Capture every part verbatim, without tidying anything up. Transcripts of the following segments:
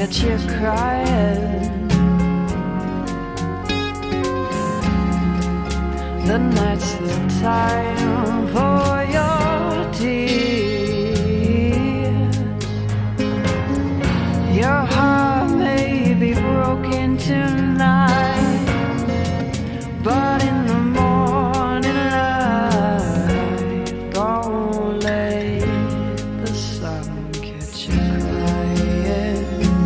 catch you crying. The night's the time for your tears. Your heart may be broken tonight, but in the morning light, don't let the sun catch you crying.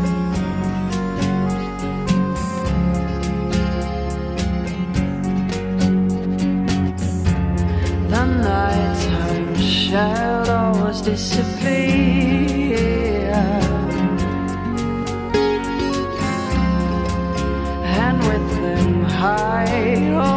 The nighttime shadows disappear, and with them hide